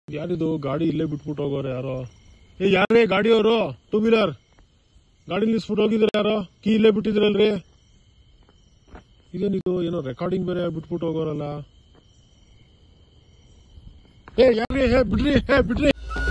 ಯಾರಿದು ಗಾಡಿ ಇಲ್ಲೇ ಬಿಟ್ಬಿಟ್ಟು ಹೋಗೋರು ಯಾರೋ? ಯಾರೇ ಗಾಡಿಯವರು? ಟೂ ವೀಲರ್ ಗಾಡಿ ನಿಲ್ಲಿಸ್ಬಿಟ್ಟು ಹೋಗಿದ್ರೆ ಯಾರೋ? ಕೀ ಇಲ್ಲೇ ಬಿಟ್ಟಿದ್ರಲ್ರಿ? ಇದೇನಿದು? ಏನೋ ರೆಕಾರ್ಡಿಂಗ್ ಬೇರೆ ಬಿಟ್ಬಿಟ್ಟು ಹೋಗೋರಲ್ಲ. ಯಾರ್ರಿ? ಬಿಡ್ರಿ ಬಿಡ್ರಿ.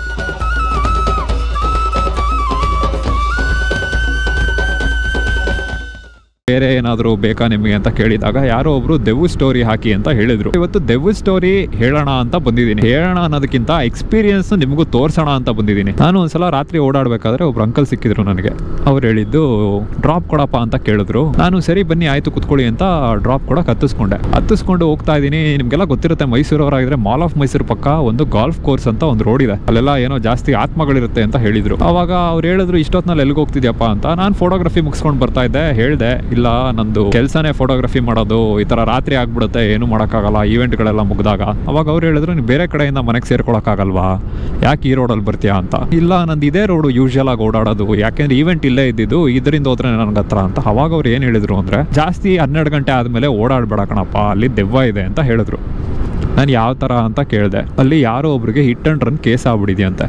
ಬೇರೆ ಏನಾದರೂ ಬೇಕಾ ನಿಮಗೆ ಅಂತ ಕೇಳಿದಾಗ ಯಾರೋ ಒಬ್ರು ದೆವ್ವ ಸ್ಟೋರಿ ಹಾಕಿ ಅಂತ ಹೇಳಿದ್ರು. ಇವತ್ತು ದೆವ್ವ ಸ್ಟೋರಿ ಹೇಳೋಣ ಅಂತ ಬಂದಿದ್ದೀನಿ. ಹೇಳೋಣ ಅನ್ನೋದಕ್ಕಿಂತ ಎಕ್ಸ್ಪೀರಿಯನ್ಸ್ ನಿಮಗೂ ತೋರ್ಸೋಣ ಅಂತ ಬಂದಿದ್ದೀನಿ. ನಾನು ಒಂದ್ಸಲ ರಾತ್ರಿ ಓಡಾಡ್ಬೇಕಾದ್ರೆ ಒಬ್ರು ಅಂಕಲ್ ಸಿಕ್ಕಿದ್ರು ನನಗೆ. ಅವ್ರು ಹೇಳಿದ್ದು ಡ್ರಾಪ್ ಕೊಡಪ್ಪ ಅಂತ ಕೇಳಿದ್ರು. ನಾನು ಸರಿ ಬನ್ನಿ ಆಯ್ತು ಕುತ್ಕೊಳ್ಳಿ ಅಂತ ಡ್ರಾಪ್ ಕೊಡಕ್ಕೆ ಹತ್ತಿಸ್ಕೊಂಡು ಹೋಗ್ತಾ ಇದ್ದೀನಿ. ನಿಮ್ಗೆಲ್ಲ ಗೊತ್ತಿರುತ್ತೆ, ಮೈಸೂರವರಾಗಿದ್ರೆ ಮಾಲ್ ಆಫ್ ಮೈಸೂರು ಪಕ್ಕ ಒಂದು ಗಾಲ್ಫ್ ಕೋರ್ಸ್ ಅಂತ ಒಂದು ರೋಡ್ ಇದೆ, ಅಲ್ಲೆಲ್ಲ ಏನೋ ಜಾಸ್ತಿ ಆತ್ಮಗಳಿರುತ್ತೆ ಅಂತ ಹೇಳಿದ್ರು. ಅವಾಗ ಅವ್ರು ಹೇಳಿದ್ರು ಇಷ್ಟೊತ್ನಲ್ಲಿ ಎಲ್ಲಿಗೆ ಹೋಗ್ತಿದ್ಯಪ್ಪ ಅಂತ. ನಾನು ಫೋಟೋಗ್ರಫಿ ಮುಗಿಸ್ಕೊಂಡು ಬರ್ತಾ ಇದ್ದೆ. ಹೇಳಿದೆ ಇಲ್ಲ ನಂದು ಕೆಲಸನೇ ಫೋಟೋಗ್ರಫಿ ಮಾಡೋದು, ಈ ತರ ರಾತ್ರಿ ಆಗ್ಬಿಡುತ್ತೆ, ಏನು ಮಾಡೋಕ್ಕಾಗಲ್ಲ ಈವೆಂಟ್ಗಳೆಲ್ಲ ಮುಗಿದಾಗ. ಅವಾಗ ಅವ್ರು ಹೇಳಿದ್ರು ನೀವು ಬೇರೆ ಕಡೆಯಿಂದ ಮನೆಗೆ ಸೇರ್ಕೊಳಕ್ಕಾಗಲ್ವಾ, ಯಾಕೆ ಈ ರೋಡಲ್ಲಿ ಬರ್ತೀಯಾ ಅಂತ. ಇಲ್ಲ ನಂದು ಇದೇ ರೋಡು ಯೂಶುವಲ್ ಆಗಿ ಓಡಾಡೋದು, ಯಾಕೆಂದ್ರೆ ಈವೆಂಟ್ ಇಲ್ಲೇ ಇದ್ದಿದ್ದು, ಇದರಿಂದ ಹೋದ್ರೆ ನನಗೆ ಹತ್ರ ಅಂತ. ಅವಾಗ ಅವ್ರು ಏನು ಹೇಳಿದ್ರು ಅಂದ್ರೆ ಜಾಸ್ತಿ 12 ಗಂಟೆ ಆದಮೇಲೆ ಓಡಾಡಬೇಡ ಕಣಪ್ಪ, ಅಲ್ಲಿ ದೆವ್ವ ಇದೆ ಅಂತ ಹೇಳಿದ್ರು. ನಾನು ಯಾವ ಥರ ಅಂತ ಕೇಳಿದೆ. ಅಲ್ಲಿ ಯಾರೋ ಒಬ್ರಿಗೆ ಹಿಟ್ ಆ್ಯಂಡ್ ರನ್ ಕೇಸ್ ಆಗ್ಬಿಟ್ಟಿದೆಯಂತೆ.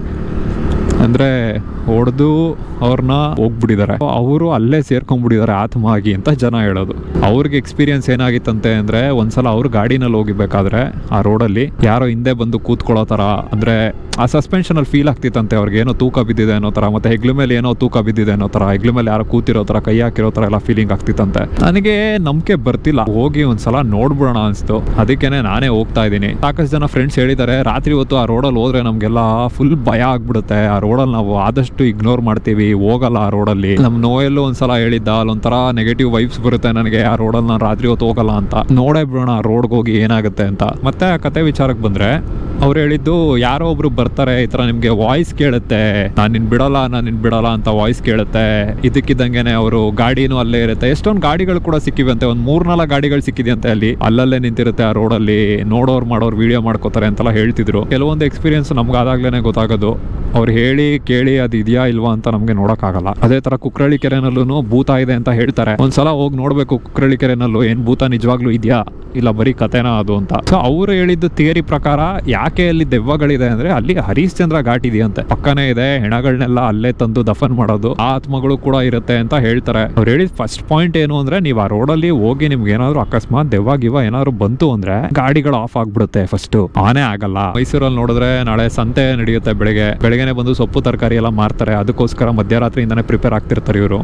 ಅಂದರೆ ಹೊಡೆದು ಅವ್ರನ್ನ ಹೋಗ್ಬಿಟ್ಟಿದ್ದಾರೆ, ಅವರು ಅಲ್ಲೇ ಸೇರ್ಕೊಂಡ್ಬಿಟ್ಟಿದ್ದಾರೆ ಆತ್ಮ ಆಗಿ ಅಂತ ಜನ ಹೇಳೋದು. ಅವ್ರಿಗೆ ಎಕ್ಸ್ಪೀರಿಯನ್ಸ್ ಏನಾಗಿತ್ತಂತೆ ಅಂದರೆ ಒಂದ್ಸಲ ಅವ್ರು ಗಾಡಿನಲ್ಲಿ ಹೋಗಿಬೇಕಾದ್ರೆ ಆ ರೋಡಲ್ಲಿ ಯಾರೋ ಹಿಂದೆ ಬಂದು ಕೂತ್ಕೊಳ್ಳೋ ಥರ, ಅಂದರೆ ಆ ಸಸ್ಪೆನ್ಷನಲ್ಲಿ ಫೀಲ್ ಆಗ್ತಿತ್ತಂತೆ ಅವ್ರಿಗೆ, ಏನೋ ತೂಕ ಬಿದ್ದಿದೆ ಅನ್ನೋ ಥರ, ಮತ್ತು ಹೆಗ್ಲ ಮೇಲೆ ಏನೋ ತೂಕ ಬಿದ್ದಿದೆ ಅನ್ನೋ ಥರ, ಹೆಗ್ಲ ಮೇಲೆ ಯಾರೋ ಕೂತಿರೋ ಥರ, ಕೈ ಹಾಕಿರೋ ಥರ ಎಲ್ಲ ಫೀಲಿಂಗ್ ಆಗ್ತಿತ್ತಂತೆ. ನನಗೆ ನಂಬಿಕೆ ಬರ್ತಿಲ್ಲ, ಹೋಗಿ ಒಂದ್ಸಲ ನೋಡ್ಬಿಡೋಣ ಅನಿಸ್ತು. ಅದಕ್ಕೇನೆ ನಾನೇ ಹೋಗ್ತಾ ಇದ್ದೀನಿ. ಸಾಕಷ್ಟು ಜನ ಫ್ರೆಂಡ್ಸ್ ಹೇಳಿದ್ದಾರೆ ರಾತ್ರಿ ಹೊತ್ತು ಆ ರೋಡಲ್ಲಿ ಹೋದ್ರೆ ನಮಗೆಲ್ಲ ಫುಲ್ ಭಯ ಆಗ್ಬಿಡುತ್ತೆ, ಆ ರೋಡಲ್ಲಿ ನಾವು ಆದಷ್ಟು ಇಗ್ನೋರ್ ಮಾಡ್ತೀವಿ, ಹೋಗಲ್ಲ ಆ ರೋಡಲ್ಲಿ. ನಮ್ಮ ನೋಯಲ್ಲೂ ಒಂದ್ಸಲ ಹೇಳಿದ್ದ, ಅಲ್ಲೊಂಥರ ನೆಗೆಟಿವ್ ವೈಬ್ಸ್ ಬರುತ್ತೆ ನನಗೆ, ಆ ರೋಡಲ್ಲಿ ನಾನು ರಾತ್ರಿ ಹೊತ್ತು ಹೋಗಲ್ಲ ಅಂತ. ನೋಡೇ ಬಿಡೋಣ ಆ ರೋಡ್ಗೆ ಹೋಗಿ ಏನಾಗುತ್ತೆ ಅಂತ. ಮತ್ತೆ ಆ ಕತೆ ವಿಚಾರಕ್ಕೆ ಬಂದ್ರೆ ಅವ್ರು ಹೇಳಿದ್ದು ಯಾರೋ ಒಬ್ರು ಬರ್ತಾರೆ, ಈ ಥರ ನಿಮಗೆ ವಾಯ್ಸ್ ಕೇಳುತ್ತೆ, ನಾನು ನಿನ್ ಬಿಡಲ್ಲ ಅಂತ ವಾಯ್ಸ್ ಕೇಳುತ್ತೆ. ಇದಕ್ಕಿದ್ದಂಗೆನೆ ಅವರು ಗಾಡಿನೂ ಅಲ್ಲೇ ಇರುತ್ತೆ. ಎಷ್ಟೊಂದು ಗಾಡಿಗಳು ಕೂಡ ಸಿಕ್ಕಿವೆ ಅಂತೆ, ಒಂದು 3-4 ಗಾಡಿಗಳು ಸಿಕ್ಕಿದೆಯಂತೆ ಅಲ್ಲಿ, ಅಲ್ಲಲ್ಲೇ ನಿಂತಿರುತ್ತೆ ಆ ರೋಡಲ್ಲಿ. ಮಾಡೋರು ವಿಡಿಯೋ ಮಾಡ್ಕೋತಾರೆ ಅಂತೆಲ್ಲ ಹೇಳ್ತಿದ್ರು. ಕೆಲವೊಂದು ಎಕ್ಸ್ಪೀರಿಯನ್ಸ್ ನಮ್ಗೆ ಆದಾಗ್ಲೇನೆ ಗೊತ್ತಾಗೋದು, ಅವ್ರು ಹೇಳಿ ಕೇಳಿ ಅದು ಇದೆಯಾ ಇಲ್ವಾ ಅಂತ ನಮ್ಗೆ ನೋಡೋಕ್ಕಾಗಲ್ಲ. ಅದೇ ತರ ಕುಕ್ರಳ್ಳಿ ಕೆರೆನಲ್ಲೂ ಭೂತ ಇದೆ ಅಂತ ಹೇಳ್ತಾರೆ. ಒಂದ್ಸಲ ಹೋಗಿ ನೋಡ್ಬೇಕು ಕುಕ್ರಳ್ಳಿ ಕೆರೆನಲ್ಲೂ ಏನ್ ಭೂತ ನಿಜವಾಗ್ಲೂ ಇದೆಯಾ ಇಲ್ಲ ಬರೀ ಕತೆನಾ ಅದು ಅಂತ. ಸೊ ಅವ್ರು ಹೇಳಿದ್ದು ಥಿಯರಿ ಪ್ರಕಾರ ಯಾಕೆ ಅಲ್ಲಿ ದೆವ್ವಗಳಿದೆ ಅಂದ್ರೆ ಅಲ್ಲಿ ಹರಿಶ್ಚಂದ್ರ ಘಾಟ್ ಇದೆಯಂತೆ, ಪಕ್ಕನೇ ಇದೆ, ಹೆಣಗಳನ್ನೆಲ್ಲ ಅಲ್ಲೇ ತಂದು ದಫನ್ ಮಾಡೋದು, ಆ ಆತ್ಮಗಳು ಕೂಡ ಇರುತ್ತೆ ಅಂತ ಹೇಳ್ತಾರೆ. ಅವ್ರು ಹೇಳಿದ ಫಸ್ಟ್ ಪಾಯಿಂಟ್ ಏನು ಅಂದ್ರೆ ನೀವು ಆ ರೋಡಲ್ಲಿ ಹೋಗಿ ನಿಮ್ಗೆ ಏನಾದ್ರು ಅಕಸ್ಮಾತ್ ದೆವ್ವ ಗಿವ್ವ ಏನಾದ್ರು ಬಂತು ಅಂದ್ರೆ ಗಾಡಿಗಳು ಆಫ್ ಆಗ್ಬಿಡುತ್ತೆ, ಫಸ್ಟ್ ಆನೇ ಆಗಲ್ಲ. ಮೈಸೂರಲ್ಲಿ ನೋಡಿದ್ರೆ ನಾಳೆ ಸಂತೆ ನಡೆಯುತ್ತೆ, ಬೆಳಗ್ಗೆನೆ ಬಂದು ಸೊಪ್ಪು ತರಕಾರಿ ಎಲ್ಲ ಮಾರ್ತಾರೆ, ಅದಕ್ಕೋಸ್ಕರ ಮಧ್ಯರಾತ್ರಿಯಿಂದಾನೇ ಪ್ರಿಪೇರ್ ಆಗ್ತಿರ್ತಾರೆ ಇವರು.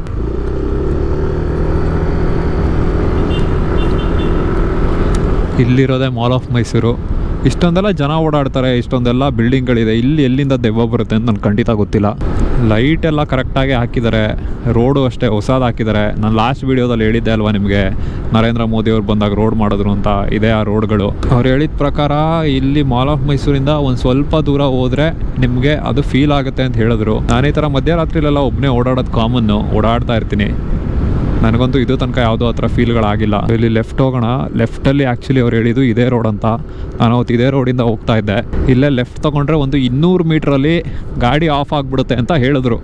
ಇಲ್ಲಿರೋದೇ ಮಾಲ್ ಆಫ್ ಮೈಸೂರು. ಇಷ್ಟೊಂದೆಲ್ಲ ಜನ ಓಡಾಡ್ತಾರೆ, ಇಷ್ಟೊಂದೆಲ್ಲ ಬಿಲ್ಡಿಂಗ್ಗಳಿದೆ, ಇಲ್ಲಿ ಎಲ್ಲಿಂದ ದೆವ್ವ ಬರುತ್ತೆ ಅಂತ ನನಗೆ ಖಂಡಿತ ಗೊತ್ತಿಲ್ಲ. ಲೈಟ್ ಎಲ್ಲ ಕರೆಕ್ಟಾಗಿ ಹಾಕಿದ್ದಾರೆ, ರೋಡು ಅಷ್ಟೇ ಹೊಸದು ಹಾಕಿದ್ದಾರೆ. ನಾನು ಲಾಸ್ಟ್ ವೀಡಿಯೋದಲ್ಲಿ ಹೇಳಿದ್ದೆ ಅಲ್ವಾ ನಿಮಗೆ, ನರೇಂದ್ರ ಮೋದಿ ಅವ್ರು ಬಂದಾಗ ರೋಡ್ ಮಾಡಿದ್ರು ಅಂತ, ಇದೆ ಆ ರೋಡ್ಗಳು. ಅವ್ರು ಹೇಳಿದ ಪ್ರಕಾರ ಇಲ್ಲಿ ಮಾಲ್ ಆಫ್ ಮೈಸೂರಿಂದ ಒಂದು ಸ್ವಲ್ಪ ದೂರ ಹೋದರೆ ನಿಮಗೆ ಅದು ಫೀಲ್ ಆಗುತ್ತೆ ಅಂತ ಹೇಳಿದ್ರು. ನಾನು ಈ ಥರ ಮಧ್ಯರಾತ್ರಿಲೆಲ್ಲ ಒಬ್ಬನೇ ಓಡಾಡೋದು ಕಾಮನ್ನು, ಓಡಾಡ್ತಾ ಇರ್ತೀನಿ. ನನಗಂತೂ ಇದು ತನಕ ಯಾವುದೋ ಆ ಥರ ಫೀಲ್ಗಳಾಗಿಲ್ಲ. ಇಲ್ಲಿ ಲೆಫ್ಟ್ ಹೋಗೋಣ. ಲೆಫ್ಟಲ್ಲಿ ಆ್ಯಕ್ಚುಲಿ ಅವ್ರು ಹೇಳಿದ್ದು ಇದೇ ರೋಡ್ ಅಂತ. ನಾನು ಅವತ್ತು ಇದೇ ರೋಡಿಂದ ಹೋಗ್ತಾ ಇದ್ದೆ. ಇಲ್ಲೇ ಲೆಫ್ಟ್ ತೊಗೊಂಡ್ರೆ ಒಂದು 200 ಮೀಟ್ರಲ್ಲಿ ಗಾಡಿ ಆಫ್ ಆಗಿಬಿಡುತ್ತೆ ಅಂತ ಹೇಳಿದ್ರು.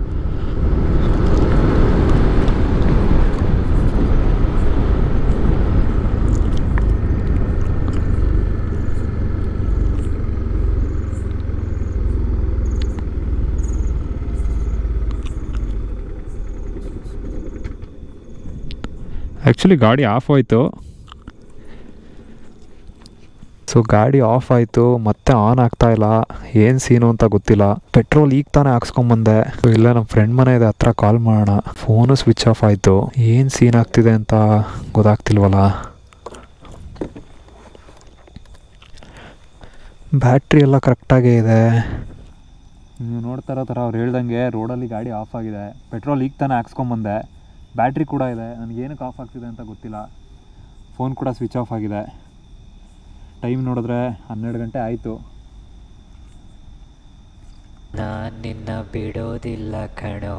ಆ್ಯಕ್ಚುಲಿ ಗಾಡಿ ಆಫ್ ಆಯಿತು. ಸೊ ಗಾಡಿ ಆಫ್ ಆಯಿತು, ಮತ್ತೆ ಆನ್ ಆಗ್ತಾ ಇಲ್ಲ, ಏನು ಸೀನು ಅಂತ ಗೊತ್ತಿಲ್ಲ. ಪೆಟ್ರೋಲ್ ಈಗ ತಾನೇ ಹಾಕ್ಸ್ಕೊಂಬಂದೆ. ಇಲ್ಲ ನಮ್ಮ ಫ್ರೆಂಡ್ ಮನೆ ಇದೆ, ಹತ್ರ ಕಾಲ್ ಮಾಡೋಣ. ಫೋನು ಸ್ವಿಚ್ ಆಫ್ ಆಯಿತು. ಏನು ಸೀನ್ ಆಗ್ತಿದೆ ಅಂತ ಗೊತ್ತಾಗ್ತಿಲ್ವಲ್ಲ. ಬ್ಯಾಟ್ರಿ ಎಲ್ಲ ಕರೆಕ್ಟಾಗೇ ಇದೆ. ನೀವು ನೋಡ್ತಾ ಇರೋ ಥರ ಅವ್ರು ಹೇಳ್ದಂಗೆ ರೋಡಲ್ಲಿ ಗಾಡಿ ಆಫ್ ಆಗಿದೆ. ಪೆಟ್ರೋಲ್ ಈಗ ತಾನೇ ಹಾಕ್ಸ್ಕೊಂಬಂದೆ, ಬ್ಯಾಟ್ರಿ ಕೂಡ ಇದೆ. ನನಗೇನಕ್ಕೆ ಆಫ್ ಆಗ್ತಿದೆ ಅಂತ ಗೊತ್ತಿಲ್ಲ. ಫೋನ್ ಕೂಡ ಸ್ವಿಚ್ ಆಫ್ ಆಗಿದೆ. ಟೈಮ್ ನೋಡಿದ್ರೆ 12 ಗಂಟೆ ಆಯಿತು. ನಾನು ನಿನ್ನ ಬಿಡೋದಿಲ್ಲ ಕಣೋ,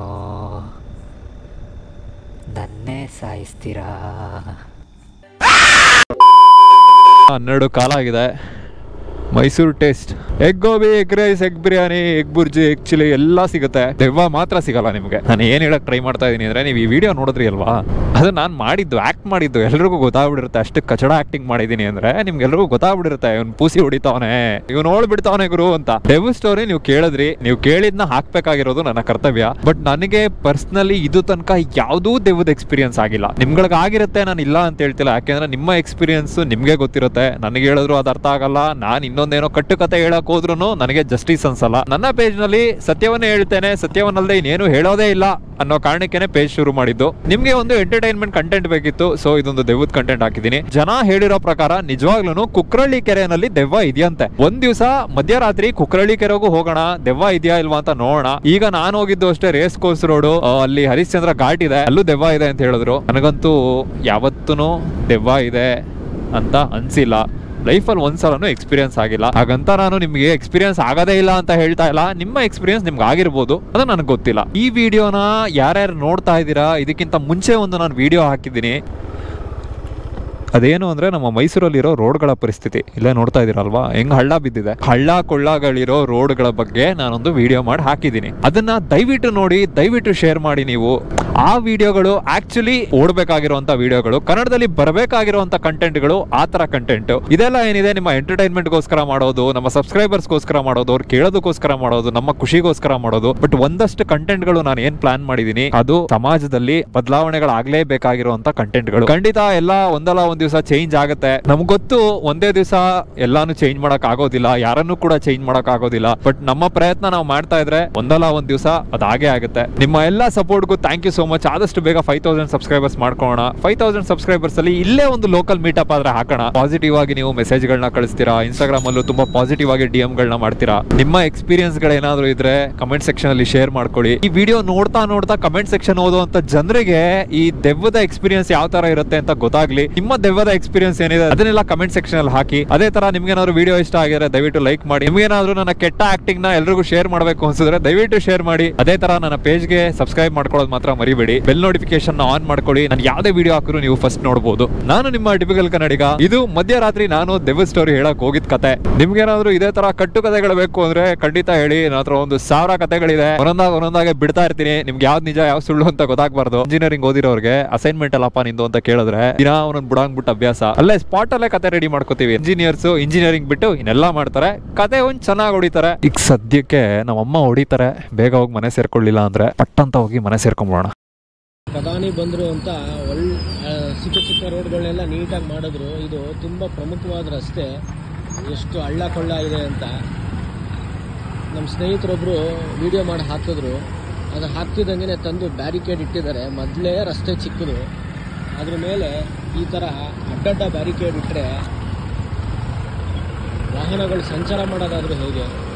ನನ್ನೇ ಸಾಯಿಸ್ತೀರಾ. 12 ಕಾಲ ಆಗಿದೆ. Mysuru taste, egg gobi, egg rice, egg biryani, egg bhurji, egg chilli ಎಲ್ಲ ಸಿಗುತ್ತೆ. ದೆವ್ವ ಮಾತ್ರ ಸಿಗಲ್ಲ ನಿಮಗೆ. ನಾನು ಏನ್ ಹೇಳಕ್ ಟ್ರೈ ಮಾಡ್ತಾ ಇದೀನಿ ಅಂದ್ರೆ, ನೀವು ಈ ವಿಡಿಯೋ ನೋಡಿದ್ರಿ ಅಲ್ವಾ, ಅದು ನಾನು ಮಾಡಿದ್ದು, ಆಕ್ಟ್ ಮಾಡಿದ್ದು ಎಲ್ರಿಗೂ ಗೊತ್ತಾಗ್ಬಿಡಿರುತ್ತೆ. ಅಷ್ಟು ಕಚಡ ಆಕ್ಟಿಂಗ್ ಮಾಡಿದೀನಿ ಅಂದ್ರೆ ನಿಮ್ಗೆಲ್ರಿಗೂ ಗೊತ್ತಾಗ್ಬಿಡಿರುತ್ತೆ. ಇವ್ನು ಪೂಸಿ ಹೊಡಿತಾವನೆ, ಇವ್ನು ನೋಡ್ಬಿಡ್ತಾವನೆ ಗುರು ಅಂತ. ಡೆವ್ ಸ್ಟೋರಿ ನೀವು ಕೇಳಿದ್ರಿ, ನೀವು ಕೇಳಿದ್ನ ಹಾಕ್ಬೇಕಾಗಿರೋದು ನನ್ನ ಕರ್ತವ್ಯ. ಬಟ್ ನನಗೆ ಪರ್ಸನಲಿ ಇದು ತನಕ ಯಾವುದೂ ದೆವ್ವದ ಎಕ್ಸ್ಪೀರಿಯನ್ಸ್ ಆಗಿಲ್ಲ. ನಿಮ್ಗಳಿಗೆ ಆಗಿರುತ್ತೆ, ನಾನು ಇಲ್ಲ ಅಂತ ಹೇಳ್ತಿಲ್ಲ. ಯಾಕೆಂದ್ರೆ ನಿಮ್ಮ ಎಕ್ಸ್ಪೀರಿಯನ್ಸ್ ನಿಮ್ಗೆ ಗೊತ್ತಿರುತ್ತೆ. ನನಗೆ ಹೇಳಿದ್ರು ಅದು ಅರ್ಥ ಆಗಲ್ಲ. ನಾನು ಇನ್ನೊಂದೇನೋ ಕಟ್ಟುಕತೆ ಹೇಳಕ್ ಹೋದ್ರು ನನಗೆ ಜಸ್ಟಿಸ್ ಅನ್ಸಲ್ಲ. ನನ್ನ ಪೇಜ್ ನಲ್ಲಿ ಸತ್ಯವನ್ನೇ ಹೇಳ್ತೇನೆ, ಸತ್ಯವನ್ನಲ್ಲದೆ ಇನ್ನೇನು ಹೇಳೋದೇ ಇಲ್ಲ ಅನ್ನೋ ಕಾರಣಕ್ಕೆ ಪೇಜ್ ಶುರು ಮಾಡಿದ್ದು. ನಿಮ್ಗೆ ಒಂದು ಎಂಟರ್ಟೈನ್ಮೆಂಟ್ ಕಂಟೆಂಟ್ ಬೇಕಿತ್ತು, ಸೊ ಇದೊಂದು ದೆವ್ವದ ಕಂಟೆಂಟ್ ಹಾಕಿದೀನಿ. ಜನ ಹೇಳಿರೋ ಪ್ರಕಾರ ನಿಜವಾಗ್ಲೂ ಕುಕ್ರಳ್ಳಿ ಕೆರೆನಲ್ಲಿ ದೆವ್ವ ಇದೆಯಂತೆ. ಒಂದ್ ದಿವಸ ಮಧ್ಯರಾತ್ರಿ ಕುಕ್ರಳ್ಳಿ ಕೆರೆಗೂ ಹೋಗೋಣ, ದೆವ್ವ ಇದೆಯಾ ಇಲ್ವಾ ಅಂತ ನೋಡೋಣ. ಈಗ ನಾನು ಹೋಗಿದ್ದು ಅಷ್ಟೇ ರೇಸ್ ಕೋರ್ಸ್ ರೋಡ್, ಅಲ್ಲಿ ಹರಿಶ್ಚಂದ್ರ ಘಾಟ್ ಇದೆ, ಅಲ್ಲೂ ದೆವ್ವ ಇದೆ ಅಂತ ಹೇಳಿದ್ರು. ನನಗಂತೂ ಯಾವತ್ತೂ ದೆವ್ವ ಇದೆ ಅಂತ ಅನ್ಸಿಲ್ಲ. ಲೈಫಲ್ಲಿ ಒಂದ್ಸಲನೂ ಎಕ್ಸ್ಪೀರಿಯನ್ಸ್ ಆಗಿಲ್ಲ. ಹಾಗಂತ ನಾನು ನಿಮ್ಗೆ ಎಕ್ಸ್ಪೀರಿಯನ್ಸ್ ಆಗೋದೇ ಇಲ್ಲ ಅಂತ ಹೇಳ್ತಾ ಇಲ್ಲ. ನಿಮ್ಮ ಎಕ್ಸ್ಪೀರಿಯನ್ಸ್ ನಿಮ್ಗೆ ಆಗಿರ್ಬೋದು, ಅದು ನನಗೆ ಗೊತ್ತಿಲ್ಲ. ಈ ವಿಡಿಯೋನ ಯಾರ್ಯಾರು ನೋಡ್ತಾ ಇದ್ದೀರಾ, ಇದಕ್ಕಿಂತ ಮುಂಚೆ ಒಂದು ನಾನು ವಿಡಿಯೋ ಹಾಕಿದ್ದೀನಿ. ಅದೇನು ಅಂದ್ರೆ ನಮ್ಮ ಮೈಸೂರಲ್ಲಿರೋ ರೋಡ್ಗಳ ಪರಿಸ್ಥಿತಿ. ಇಲ್ಲೇ ನೋಡ್ತಾ ಇದೀರಲ್ವಾ ಹೆಂಗ್ ಹಳ್ಳ ಬಿದ್ದಿದೆ. ಹಳ್ಳ ಕೊಳ್ಳಗಳಿರೋ ರೋಡ್ಗಳ ಬಗ್ಗೆ ನಾನೊಂದು ವಿಡಿಯೋ ಮಾಡಿ ಹಾಕಿದ್ದೀನಿ. ಅದನ್ನ ದಯವಿಟ್ಟು ನೋಡಿ, ದಯವಿಟ್ಟು ಶೇರ್ ಮಾಡಿ. ನೀವು ಆ ವಿಡಿಯೋಗಳು ಆಕ್ಚುಲಿ ಓಡಬೇಕಾಗಿರುವಂತ ವಿಡಿಯೋಗಳು, ಕನ್ನಡದಲ್ಲಿ ಬರಬೇಕಾಗಿರುವಂತ ಕಂಟೆಂಟ್ಗಳು, ಆ ತರ ಕಂಟೆಂಟ್. ಇದೆಲ್ಲ ಏನಿದೆ ನಿಮ್ಮ ಎಂಟರ್ಟೈನ್ಮೆಂಟ್ಗೋಸ್ಕರ ಮಾಡೋದು, ನಮ್ಮ ಸಬ್ಸ್ಕ್ರೈಬರ್ಸ್ಗೋಸ್ಕರ ಮಾಡೋದು, ಅವ್ರು ಕೇಳೋದಕ್ಕೋಸ್ಕರ ಮಾಡೋದು, ನಮ್ಮ ಖುಷಿಗೋಸ್ಕರ ಮಾಡೋದು. ಬಟ್ ಒಂದಷ್ಟು ಕಂಟೆಂಟ್ಗಳು ನಾನು ಏನ್ ಪ್ಲಾನ್ ಮಾಡಿದೀನಿ, ಅದು ಸಮಾಜದಲ್ಲಿ ಬದಲಾವಣೆಗಳಾಗ್ಲೇಬೇಕಾಗಿರುವಂತ ಕಂಟೆಂಟ್ಗಳು. ಖಂಡಿತ ಎಲ್ಲ ಒಂದಲ್ಲ ಒಂದ್ ದಿವಸ ಚೇಂಜ್ ಆಗುತ್ತೆ. ನಮ್ಗೆ ಗೊತ್ತು ಒಂದೇ ದಿವಸ ಎಲ್ಲಾನು ಚೇಂಜ್ ಮಾಡಕ್ ಆಗೋದಿಲ್ಲ, ಯಾರನ್ನು ಕೂಡ ಚೇಂಜ್ ಮಾಡಕ್ ಆಗೋದಿಲ್ಲ. ಬಟ್ ನಮ್ಮ ಪ್ರಯತ್ನ ನಾವು ಮಾಡ್ತಾ ಇದ್ರೆ ಒಂದಲ್ಲ ಒಂದ್ ದಿವಸ ಅದಾಗೆ ಆಗುತ್ತೆ. ನಿಮ್ಮ ಎಲ್ಲ ಸಪೋರ್ಟ್ಗೂ ಥ್ಯಾಂಕ್ ಯು ಸೋ ಮಚ್. ಆದಷ್ಟು ಬೇಗ 5000 ಸಬ್ಸ್ಕ್ರೈಬರ್ಸ್ ಮಾಡ್ಕೊಳ್ಳೋಣ. 5000 ಸಬ್ಸ್ಕ್ರೈಬರ್ಸ್ ಅಲ್ಲಿ ಇಲ್ಲೇ ಒಂದು ಲೋಕಲ್ ಮೀಟಪ್ ಆದ್ರೆ ಹಾಕೋಣ. ಪಾಸಿಟಿವ್ ಆಗಿ ನೀವು ಮೆಸೇಜ್ ಗಳನ್ನ ಕಳಿಸ್ತೀರಾ, ಇನ್ಸ್ಟಾಗ್ರಾಮ್ ಅಲ್ಲೂ ತುಂಬಾ ಪಾಸಿಟಿವ್ ಆಗಿ DM ಗಳನ್ನ ಮಾಡ್ತೀರಾ. ನಿಮ್ಮ ಎಕ್ಸ್ಪೀರಿಯನ್ಸ್ ಗಳೇನಾದ್ರೂ ಇದ್ರೆ ಕಮೆಂಟ್ ಸೆಕ್ಷನ್ ಅಲ್ಲಿ ಶೇರ್ ಮಾಡ್ಕೊಳ್ಳಿ. ಈ ವಿಡಿಯೋ ನೋಡ್ತಾ ನೋಡ್ತಾ ಕಮೆಂಟ್ ಸೆಕ್ಷನ್ ಓದುವಂತ ಜನರಿಗೆ ಈ ದೆವ್ವದ ಎಕ್ಸ್ಪೀರಿಯನ್ಸ್ ಯಾವ ತರ ಇರುತ್ತೆ ಅಂತ ಗೊತ್ತಾಗ್ಲಿ. ನಿಮ್ಮ ದೆವ್ವದ ಎಕ್ಸ್ಪೀರಿಯನ್ಸ್ ಏನಿದೆ ಅದನ್ನೆಲ್ಲ ಕಮೆಂಟ್ ಸೆಕ್ಷನ್ ಅಲ್ಲಿ ಹಾಕಿ. ಅದೇ ತರ ನಿಮ್ಗೆ ಏನಾದ್ರು ವಿಡಿಯೋ ಇಷ್ಟ ಆಗಿದ್ರೆ ದಯವಿಟ್ಟು ಲೈಕ್ ಮಾಡಿ. ನಿಮ್ಗೇನಾದ್ರೂ ನನ್ನ ಕೆಟ್ಟ ಆಕ್ಟಿಂಗ್ ನ ಎಲ್ರಿಗೂ ಶೇರ್ ಮಾಡಬೇಕು ಅನ್ಸಿದ್ರೆ ದಯವಿಟ್ಟು ಶೇರ್ ಮಾಡಿ. ಅದೇ ತರ ನನ್ನ ಪೇಜ್ ಗೆ ಸಬ್ಸ್ಕ್ರೈಬ್ ಮಾಡ್ಕೊಳ್ಳೋದು ಮಾತ್ರ ಮರಿಬೇಡಿ. ಬೆಲ್ ನೋಟಿಫಿಕೇಶನ್ ಆನ್ ಮಾಡ್ಕೊಳ್ಳಿ. ನಾನು ಯಾವ್ದೇ ವಿಡಿಯೋ ಹಾಕಿದ್ರು ನೀವು ಫಸ್ಟ್ ನೋಡಬಹುದು. ನಾನು ನಿಮ್ಮ ಟಿಪಿಕಲ್ ಕನ್ನಡಿಗ. ಇದು ಮಧ್ಯರಾತ್ರಿ ನಾನು ದೆವ್ವ ಸ್ಟೋರಿ ಹೇಳಕ್ ಹೋಗಿದ್ ಕತೆ. ನಿಮ್ಗೇನಾದ್ರೂ ಇದೇ ತರ ಕಟ್ಟು ಕಥೆಗಳು ಬೇಕು ಅಂದ್ರೆ ಖಂಡಿತ ಹೇಳಿ. ನನ್ನ ಹತ್ರ 1000 ಕಥೆಗಳಿದೆ. ಒಂದೊಂದಾಗೆ ಬಿಡ್ತಾ ಇರ್ತೀನಿ. ನಿಮ್ಗೆ ಯಾವ್ದು ನಿಜ ಯಾವ ಸುಳ್ಳು ಅಂತ ಗೊತ್ತಾಗಬಾರ್ದು. ಇಂಜಿನಿಯರಿಂಗ್ ಓದಿರೋರ್ಗೆ ಅಸೈನ್ಮೆಂಟ್ ಅಲ್ಲಪ್ಪ ನಿಂದು ಅಂತ ಕೇಳಿದ್ರೆ ದಿನ ಒಂದೊಂದು ಬುಡಂಗ್ಬಿಟ್ಟು ಅಭ್ಯಾಸ. ಅಲ್ಲೇ ಸ್ಪಾಟ್ ಅಲ್ಲೇ ಕತೆ ರೆಡಿ ಮಾಡ್ಕೋತೀವಿ. ಇಂಜಿನಿಯರಿಂಗ್ ಬಿಟ್ಟು ಇನ್ನೆಲ್ಲ ಮಾಡ್ತಾರೆ, ಕತೆ ಒಂದ್ ಚೆನ್ನಾಗಿ ಹೊಡಿತಾರೆ. ಈಗ ಸದ್ಯಕ್ಕೆ ನಮ್ಮಮ್ಮ ಹೊಡಿತಾರೆ. ಬೇಗ ಹೋಗಿ ಮನೆ ಸೇರ್ಕೊಳ್ಳಿಲ್ಲ ಅಂದ್ರೆ ಪಟ್ಟಂತ ಹೋಗಿ ಮನೆ ಸೇರ್ಕೊಂಡ್ಬಿಡೋಣ. ಪ್ರಧಾನಿ ಬಂದರು ಅಂತ ಚಿಕ್ಕ ಚಿಕ್ಕ ರೋಡ್ಗಳನ್ನೆಲ್ಲ ನೀಟಾಗಿ ಮಾಡಿದ್ರು. ಇದು ತುಂಬ ಪ್ರಮುಖವಾದ ರಸ್ತೆ. ಎಷ್ಟು ಹಳ್ಳ ಕೊಳ್ಳ ಇದೆ ಅಂತ ನಮ್ಮ ಸ್ನೇಹಿತರೊಬ್ಬರು ವಿಡಿಯೋ ಮಾಡಿ ಹಾಕಿದ್ರು. ಅದು ಹಾಕ್ತಿದ್ದಂಗೆ ತಂದು ಬ್ಯಾರಿಕೇಡ್ ಇಟ್ಟಿದ್ದಾರೆ. ಮೊದಲೇ ರಸ್ತೆ ಚಿಕ್ಕದು, ಅದ್ರ ಮೇಲೆ ಈ ಥರ ಅಡ್ಡಡ್ಡ ಬ್ಯಾರಿಕೇಡ್ ಇಟ್ಟರೆ ವಾಹನಗಳು ಸಂಚಾರ ಮಾಡೋದಾದರೂ ಹೇಗೆ?